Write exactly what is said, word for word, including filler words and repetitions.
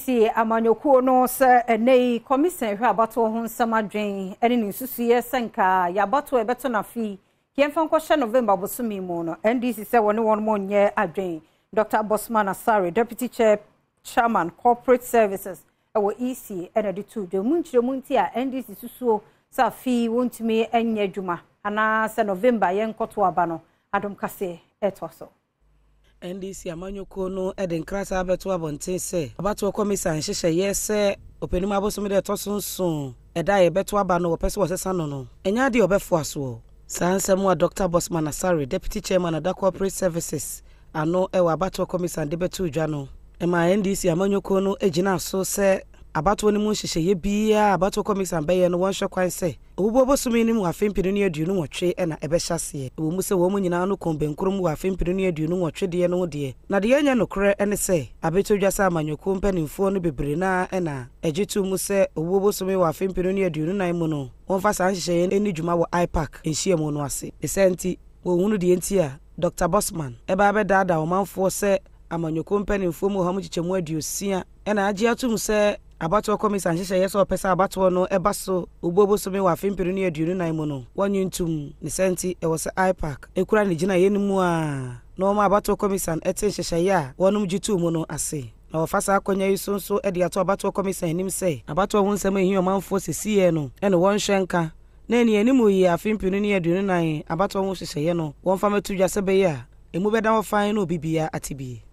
C amanyokuo no se enei commission hwe abato ho nsam adwen ene ne susuye senka ya abato ebeto na fi kiemfa nkoshe November bosumi mu no N D C se woni won mo nye adwen Doctor Bosman Asare Deputy Chair Chairman Corporate Services ewo E C ene de two de munchire munti a N D C susuo sa fi wontumi enye dwuma ana se November yen koto aba no Adom Kasee etoso N D C amanyoko no eden krasa abeto abonten se abato commission hyehye yese openim abosom de tosonson eda ye beto aba no opese wosesa no no enya de obefo aso sansem wa Doctor Bosman Asare Deputy Chairman of Corporate Services ano ewa abato commission de beto udwa no ema N D C amanyoko no ejina so se abato ni mu hyehye bia abato commission be ye no won hwe kwan se obubo bosumi ni mu afempiri ne aduonu nwotwe ena ebehyase wo mu se wo mu nyina no kombenkrom wo afempiri ne aduonu nwotwe de no de na de yenya nokre ene se abetodwa sa amanyoko mpanimfo no bebre na ena ejitu mu se obubo bosumi wo afempiri ne aduonu nan mu no wonfa san hyehye eni dwuma wo ipac enhie mu no ase esenti wo hunu de enti a Doctor Bosman eba abedada wo manfo se amanyoko mpanimfo mu ha mu chichemu aduosia ena agi atum se abato commission hyehye yeso pesa abato no ebaso obobo so me wa afempiri ne aduonu nan mu no wanyuntum ne senti e wo se ipac ekura ne gina yenimu a no ma abato commission ete hyehye ya wonum gitu mu no ase na wofasa akonya yisonso e de ato abato commission enim se abato ho nsem ehi omanfo sesiye no ene won hwenka na eni enimu yi afempiri ne aduonu nan abato ho hyehye no won fa metudwa se be ya emu beda wo fan no bibia atibie